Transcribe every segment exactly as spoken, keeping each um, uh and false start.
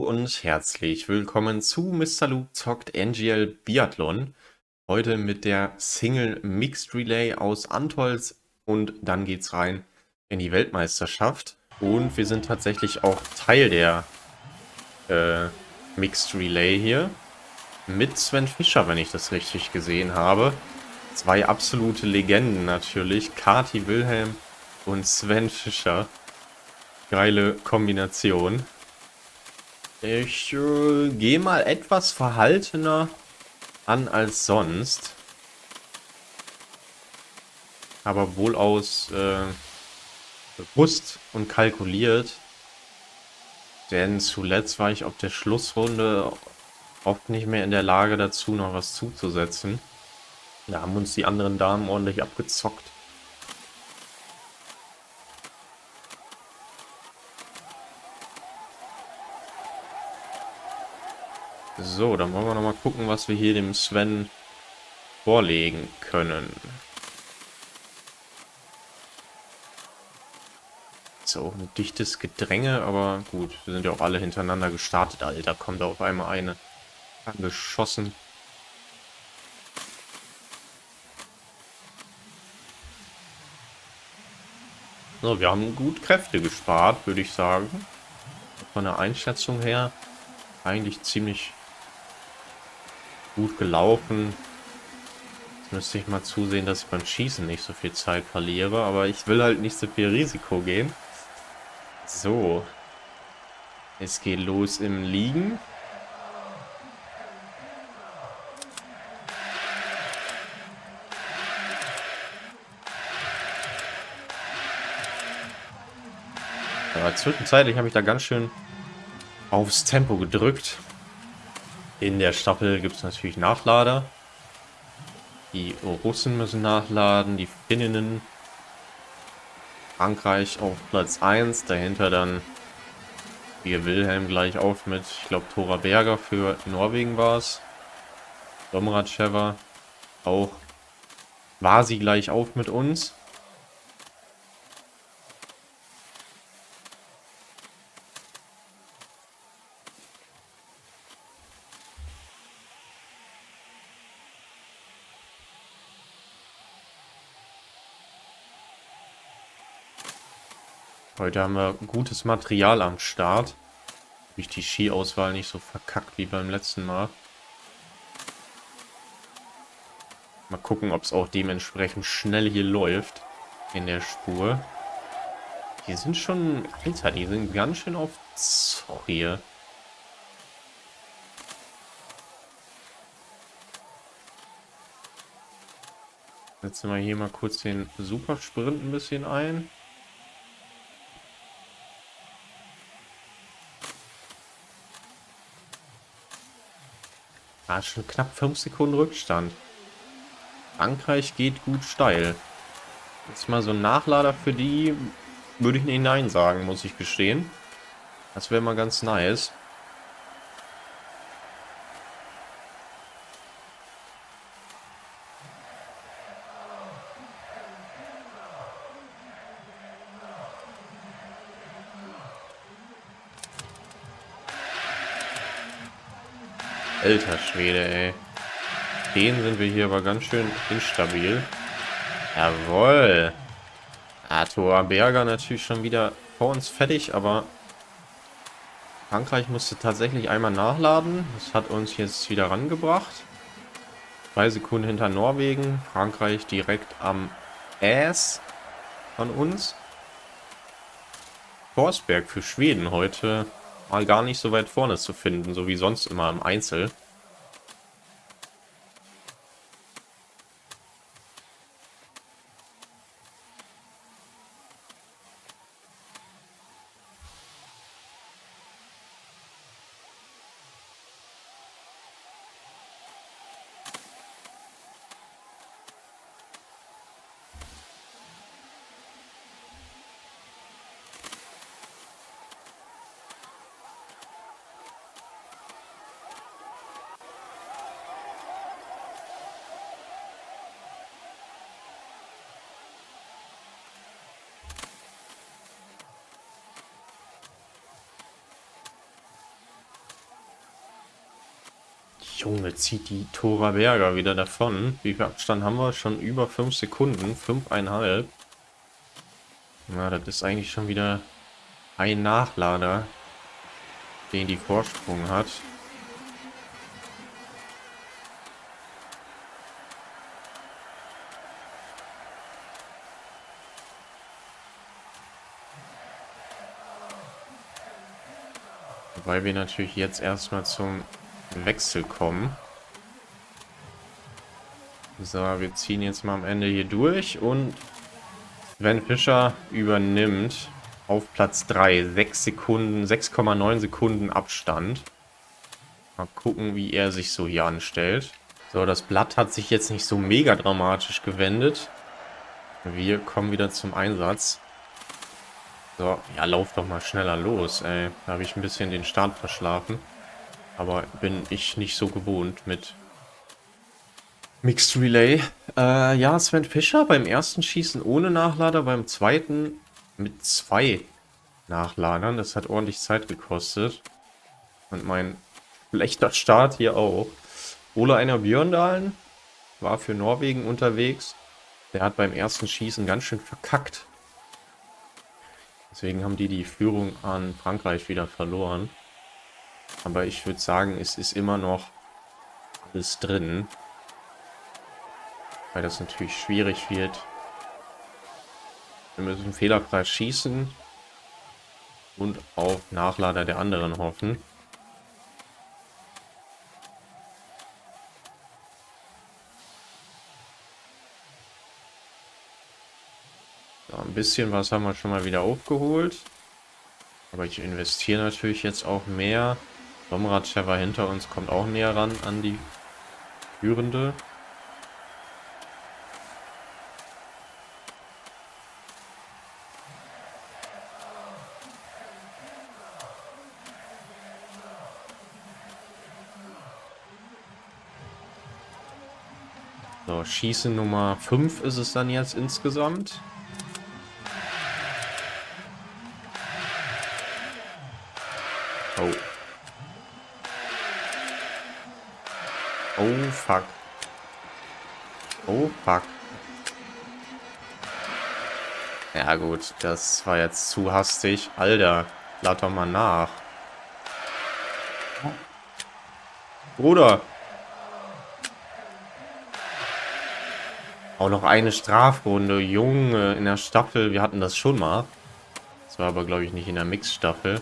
und herzlich willkommen zu Mister Luke zockt N G L Biathlon. Heute mit der Single Mixed Relay aus Antholz und dann geht's rein in die Weltmeisterschaft. Und wir sind tatsächlich auch Teil der äh, Mixed Relay hier mit Sven Fischer, wenn ich das richtig gesehen habe. Zwei absolute Legenden natürlich, Kati Wilhelm und Sven Fischer. Geile Kombination. Ich äh, gehe mal etwas verhaltener an als sonst. Aber wohl aus äh, bewusst und kalkuliert. Denn zuletzt war ich auf der Schlussrunde oft nicht mehr in der Lage dazu, noch was zuzusetzen. Da haben uns die anderen Damen ordentlich abgezockt. So, dann wollen wir noch mal gucken, was wir hier dem Sven vorlegen können. Ist auch ein dichtes Gedränge, aber gut, wir sind ja auch alle hintereinander gestartet. Alter, kommt da auf einmal eine angeschossen. So, wir haben gut Kräfte gespart, würde ich sagen. Von der Einschätzung her eigentlich ziemlich gut gelaufen. Jetzt müsste ich mal zusehen, dass ich beim Schießen nicht so viel Zeit verliere, aber ich will halt nicht so viel Risiko gehen. So. Es geht los im Liegen. Aber zwischenzeitlich habe ich da ganz schön aufs Tempo gedrückt. In der Staffel gibt es natürlich Nachlader. Die Russen müssen nachladen, die Finninnen. Frankreich auf Platz eins, dahinter dann hier Wilhelm gleich auf mit, ich glaube, Thora Berger für Norwegen war es. Domracheva auch. War sie gleich auf mit uns. Heute haben wir gutes Material am Start. Habe ich die Skiauswahl nicht so verkackt wie beim letzten Mal. Mal gucken, ob es auch dementsprechend schnell hier läuft in der Spur. Die sind schon, Alter, die sind ganz schön auf Zoch hier. Setzen wir hier mal kurz den Supersprint ein bisschen ein. Ah, schon knapp fünf Sekunden Rückstand. Frankreich geht gut steil. Jetzt mal so ein Nachlader für die, würde ich nicht nein sagen, muss ich gestehen. Das wäre mal ganz nice. Alter Schwede, ey. Den sind wir hier aber ganz schön instabil. Jawohl. Ah, Thora Berger natürlich schon wieder vor uns fertig, aber Frankreich musste tatsächlich einmal nachladen. Das hat uns jetzt wieder rangebracht. Zwei Sekunden hinter Norwegen. Frankreich direkt am Ass von uns. Forsberg für Schweden heute mal gar nicht so weit vorne zu finden, so wie sonst immer im Einzel. Junge, zieht die Tora Berger wieder davon. Wie viel Abstand haben wir? Schon über fünf Sekunden. fünf Komma fünf. Na, das ist eigentlich schon wieder ein Nachlader, den die Vorsprung hat. Wobei wir natürlich jetzt erstmal zum Wechsel kommen. So, wir ziehen jetzt mal am Ende hier durch und Sven Fischer übernimmt auf Platz drei. sechs Sekunden, sechs Komma neun Sekunden Abstand. Mal gucken, wie er sich so hier anstellt. So, das Blatt hat sich jetzt nicht so mega dramatisch gewendet. Wir kommen wieder zum Einsatz. So, ja, lauf doch mal schneller los, ey. Da habe ich ein bisschen den Start verschlafen. Aber bin ich nicht so gewohnt mit Mixed Relay. Äh, ja, Sven Fischer beim ersten Schießen ohne Nachlader, beim zweiten mit zwei Nachladern. Das hat ordentlich Zeit gekostet. Und mein schlechter Start hier auch. Ole Einar Björndalen war für Norwegen unterwegs. Der hat beim ersten Schießen ganz schön verkackt. Deswegen haben die die Führung an Frankreich wieder verloren. Aber ich würde sagen, es ist immer noch alles drin. Weil das natürlich schwierig wird. Wir müssen fehlerfrei schießen. Und auf Nachlader der anderen hoffen. So, ein bisschen was haben wir schon mal wieder aufgeholt. Aber ich investiere natürlich jetzt auch mehr. Domrad war hinter uns, kommt auch näher ran an die Führende. So, Schießen Nummer fünf ist es dann jetzt insgesamt. Oh. Oh, fuck. Oh, fuck. Ja gut, das war jetzt zu hastig. Alter, lad doch mal nach. Bruder. Auch noch eine Strafrunde. Junge, in der Staffel. Wir hatten das schon mal. Das war aber, glaube ich, nicht in der Mix-Staffel.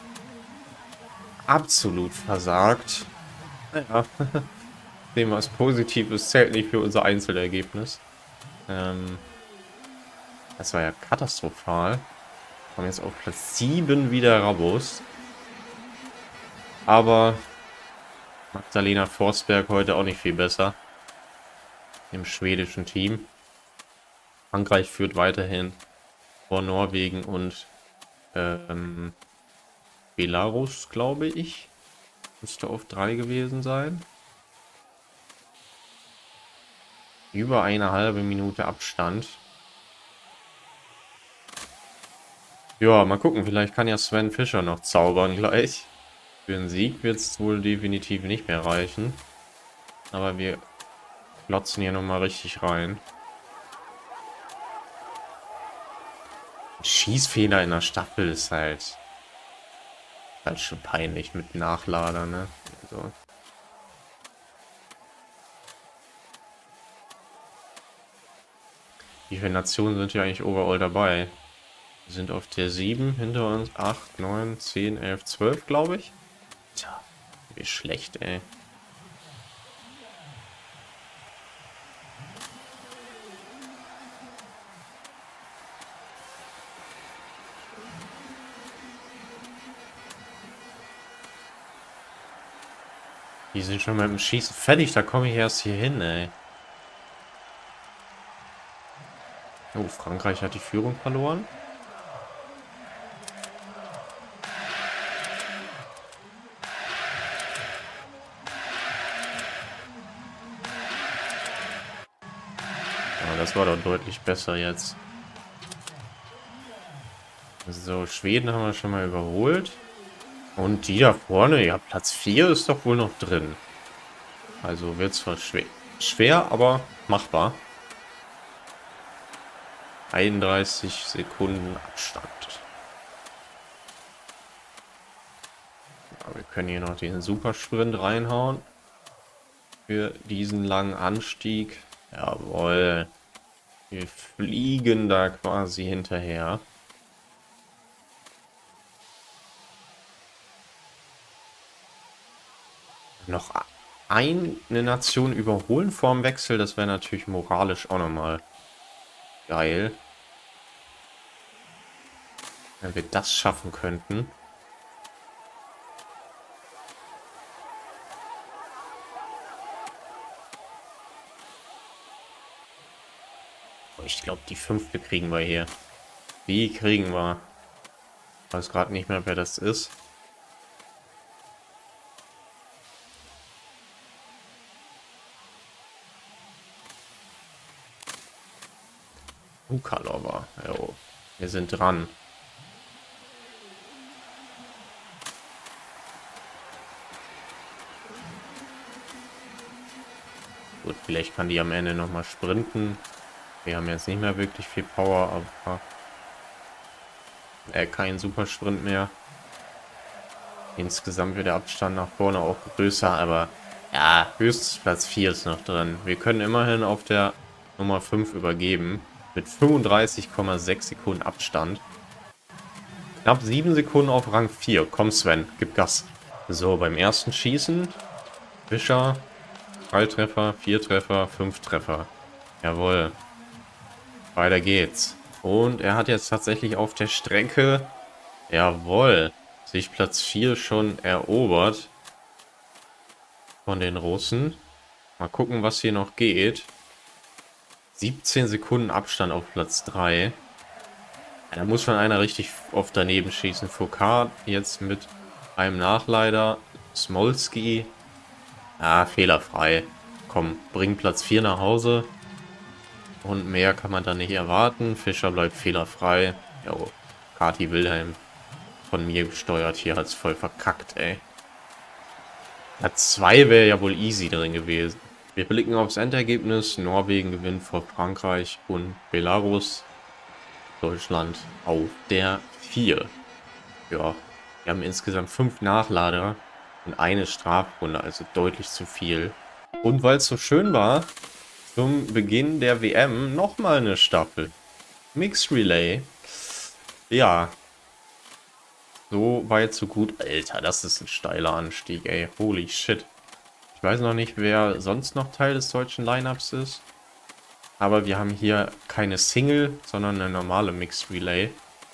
Absolut versagt. Naja. Sehen wir es positiv. Es zählt nicht für unser Einzelergebnis. Ähm, das war ja katastrophal. Wir kommen jetzt auf Platz sieben wieder Rabos. Aber Magdalena Forsberg heute auch nicht viel besser. Im schwedischen Team. Frankreich führt weiterhin vor Norwegen und ähm, Belarus, glaube ich. Müsste auf drei gewesen sein. Über eine halbe Minute Abstand. Ja, mal gucken. Vielleicht kann ja Sven Fischer noch zaubern gleich. Für einen Sieg wird es wohl definitiv nicht mehr reichen. Aber wir klotzen hier nochmal richtig rein. Schießfehler in der Staffel ist halt, halt schon peinlich mit Nachlader, ne? Also. Wie viele Nationen sind hier eigentlich overall dabei? Wir sind auf der sieben, hinter uns acht, neun, zehn, elf, zwölf, glaube ich. Tja, wie schlecht, ey. Die sind schon mit dem Schießen fertig, da komme ich erst hier hin, ey. Oh, Frankreich hat die Führung verloren. Ja, das war doch deutlich besser jetzt. So, Schweden haben wir schon mal überholt. Und die da vorne, ja, Platz vier ist doch wohl noch drin. Also wird zwar schwer, schwer, aber machbar. einunddreißig Sekunden Abstand. Ja, wir können hier noch den Supersprint reinhauen. Für diesen langen Anstieg. Jawohl. Wir fliegen da quasi hinterher. Noch eine Nation überholen vorm Wechsel, das wäre natürlich moralisch auch nochmal geil. Wenn wir das schaffen könnten. Ich glaube, die fünfte kriegen wir hier. Die kriegen wir. Ich weiß gerade nicht mehr, wer das ist. Ukalova. Jo, wir sind dran. Gut, vielleicht kann die am Ende noch mal sprinten. Wir haben jetzt nicht mehr wirklich viel Power, aber äh, kein Supersprint mehr. Insgesamt wird der Abstand nach vorne auch größer, aber ja, höchstens Platz vier ist noch drin. Wir können immerhin auf der Nummer fünf übergeben. Mit fünfunddreißig Komma sechs Sekunden Abstand. Knapp sieben Sekunden auf Rang vier. Komm Sven, gib Gas. So, beim ersten Schießen. Fischer. drei Treffer, vier Treffer, fünf Treffer. Jawohl. Weiter geht's. Und er hat jetzt tatsächlich auf der Strecke, jawohl, sich Platz vier schon erobert. Von den Russen. Mal gucken, was hier noch geht. siebzehn Sekunden Abstand auf Platz drei. Ja, da muss schon einer richtig oft daneben schießen. Foucault jetzt mit einem Nachleiter. Smolski. Ah, fehlerfrei. Komm, bring Platz vier nach Hause. Und mehr kann man da nicht erwarten. Fischer bleibt fehlerfrei. Jo, Kati Wilhelm von mir gesteuert. Hier hat es voll verkackt, ey. Platz zwei wäre ja wohl easy drin gewesen. Wir blicken aufs Endergebnis. Norwegen gewinnt vor Frankreich und Belarus. Deutschland auf der vier. Ja, wir haben insgesamt fünf Nachlader und eine Strafrunde, also deutlich zu viel. Und weil es so schön war, zum Beginn der W M nochmal eine Staffel. Mixed Relay. Ja. So weit, so gut. Alter, das ist ein steiler Anstieg, ey. Holy shit. Ich weiß noch nicht, wer sonst noch Teil des deutschen Lineups ist. Aber wir haben hier keine Single, sondern eine normale Mixed Relay.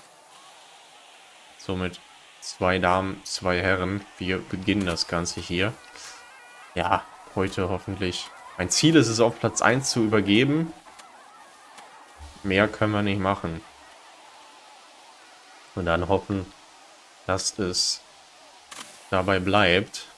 Somit zwei Damen, zwei Herren. Wir beginnen das Ganze hier. Ja, heute hoffentlich. Mein Ziel ist es, auf Platz eins zu übergeben. Mehr können wir nicht machen. Und dann hoffen, dass es dabei bleibt.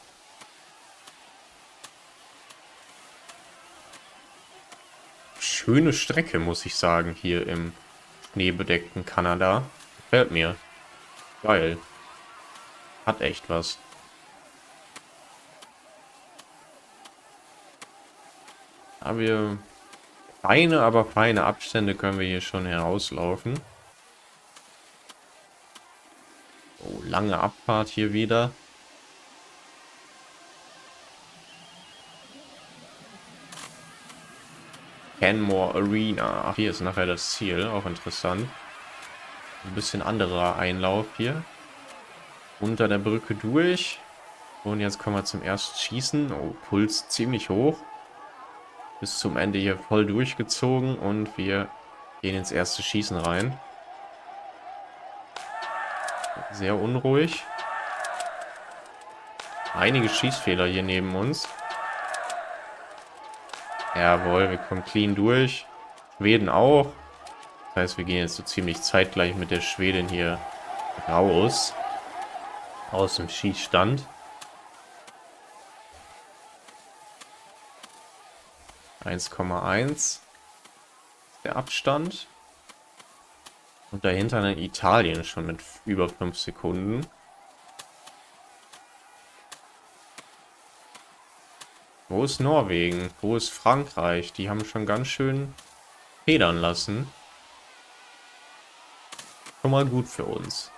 Schöne Strecke, muss ich sagen, hier im schneebedeckten Kanada. Gefällt mir. Geil. Hat echt was. Aber wir feine, aber feine Abstände können wir hier schon herauslaufen. Oh, lange Abfahrt hier wieder. Canmore Arena. Ach, hier ist nachher das Ziel. Auch interessant. Ein bisschen anderer Einlauf hier. Unter der Brücke durch. Und jetzt kommen wir zum ersten Schießen. Oh, Puls ziemlich hoch. Bis zum Ende hier voll durchgezogen. Und wir gehen ins erste Schießen rein. Sehr unruhig. Einige Schießfehler hier neben uns. Jawohl, wir kommen clean durch. Schweden auch. Das heißt, wir gehen jetzt so ziemlich zeitgleich mit der Schwedin hier raus. Aus dem Schießstand. eins Komma eins. Der Abstand. Und dahinter dann Italien schon mit über fünf Sekunden. Wo ist Norwegen? Wo ist Frankreich? Die haben schon ganz schön federn lassen. Schon mal gut für uns.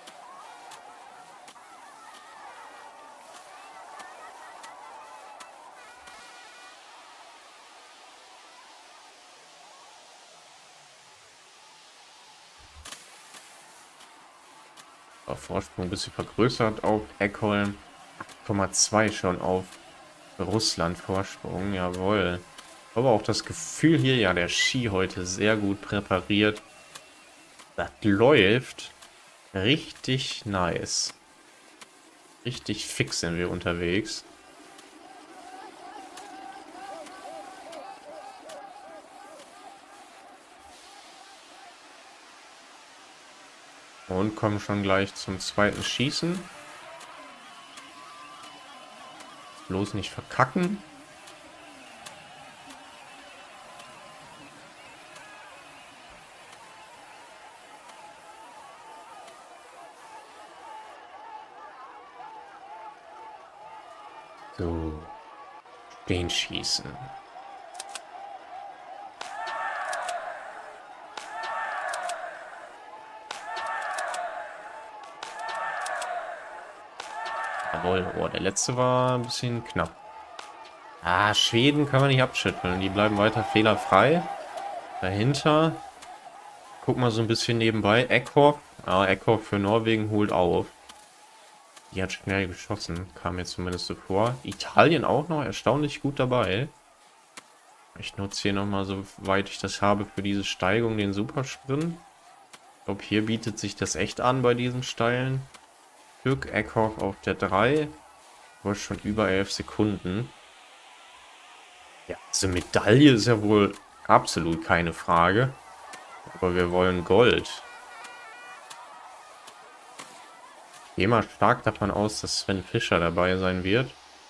Vorsprung ein bisschen vergrößert auf Eckholm. acht Komma zwei schon auf Russland Vorsprung, jawohl. Aber auch das Gefühl hier, ja, der Ski heute sehr gut präpariert. Das läuft richtig nice. Richtig fix sind wir unterwegs. Und kommen schon gleich zum zweiten Schießen. Bloß nicht verkacken. So. Den schießen. Jawohl, oh, der letzte war ein bisschen knapp. Ah, Schweden kann man nicht abschütteln. Die bleiben weiter fehlerfrei. Dahinter. Guck mal so ein bisschen nebenbei. Eckhoff. Ah, Eckhoff für Norwegen holt auf. Die hat schnell geschossen. Kam mir zumindest so vor. Italien auch noch erstaunlich gut dabei. Ich nutze hier nochmal, soweit ich das habe, für diese Steigung den Supersprint. Ich glaube, hier bietet sich das echt an bei diesen steilen Stück. Eckhoff auf der drei. War schon über elf Sekunden. Ja, diese Medaille ist ja wohl absolut keine Frage. Aber wir wollen Gold. Ich gehe mal stark davon aus, dass Sven Fischer dabei sein wird.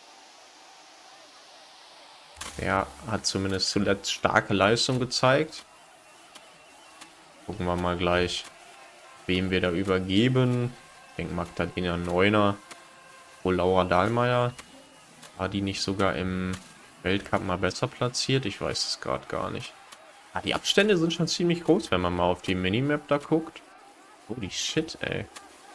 Er hat zumindest zuletzt starke Leistung gezeigt. Gucken wir mal gleich, wem wir da übergeben. Ich denke Magdalena Neuner. Wo Laura Dahlmeier. War die nicht sogar im Weltcup mal besser platziert? Ich weiß es gerade gar nicht. Ah, die Abstände sind schon ziemlich groß, wenn man mal auf die Minimap da guckt. Holy shit, ey.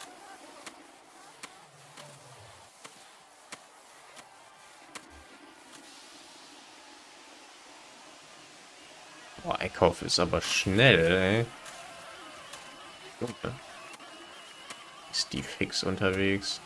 Boah, Eckhoff ist aber schnell, ey. Junge. Ist die fix unterwegs.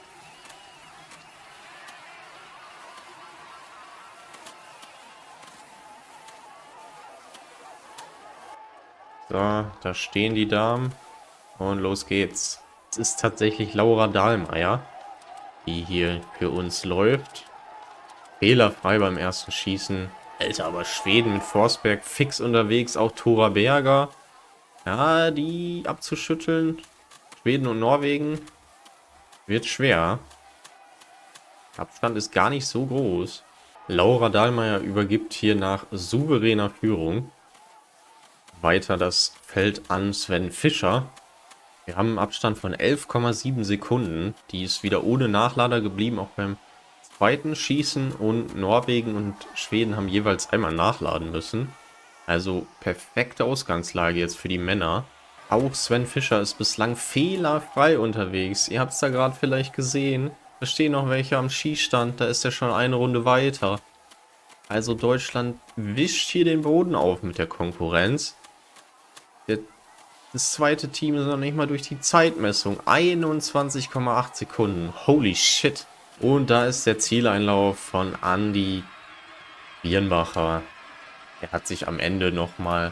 So, da stehen die Damen. Und los geht's. Es ist tatsächlich Laura Dahlmeier, die hier für uns läuft. Fehlerfrei beim ersten Schießen. Alter, aber Schweden mit Forsberg fix unterwegs. Auch Tora Berger. Ja, die abzuschütteln. Schweden und Norwegen wird schwer. Abstand ist gar nicht so groß. Laura Dahlmeier übergibt hier nach souveräner Führung weiter das Feld an Sven Fischer. Wir haben einen Abstand von elf Komma sieben Sekunden. Die ist wieder ohne Nachlader geblieben, auch beim zweiten Schießen. Und Norwegen und Schweden haben jeweils einmal nachladen müssen. Also perfekte Ausgangslage jetzt für die Männer. Auch Sven Fischer ist bislang fehlerfrei unterwegs. Ihr habt es da gerade vielleicht gesehen. Da stehen noch welche am Skistand. Da ist er schon eine Runde weiter. Also Deutschland wischt hier den Boden auf mit der Konkurrenz. Der, das zweite Team ist noch nicht mal durch die Zeitmessung. einundzwanzig Komma acht Sekunden. Holy shit. Und da ist der Zieleinlauf von Andi Birnbacher. Er hat sich am Ende nochmal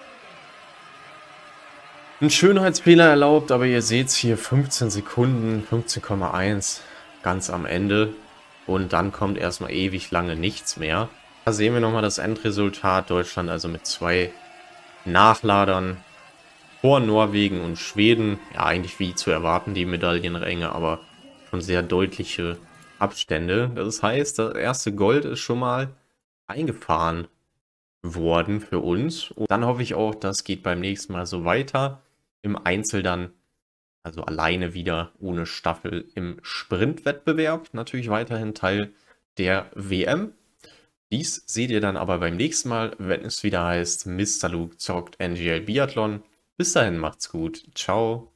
einen Schönheitsfehler erlaubt, aber ihr seht es hier, fünfzehn Sekunden, fünfzehn Komma eins ganz am Ende. Und dann kommt erstmal ewig lange nichts mehr. Da sehen wir nochmal das Endresultat. Deutschland also mit zwei Nachladern vor Norwegen und Schweden. Ja, eigentlich wie zu erwarten, die Medaillenränge, aber schon sehr deutliche Abstände. Das heißt, das erste Gold ist schon mal eingefahren worden für uns. Und dann hoffe ich auch, das geht beim nächsten Mal so weiter. Im Einzel dann, also alleine wieder ohne Staffel im Sprintwettbewerb. Natürlich weiterhin Teil der W M. Dies seht ihr dann aber beim nächsten Mal, wenn es wieder heißt, Mister Luke zockt N G L Biathlon. Bis dahin macht's gut. Ciao.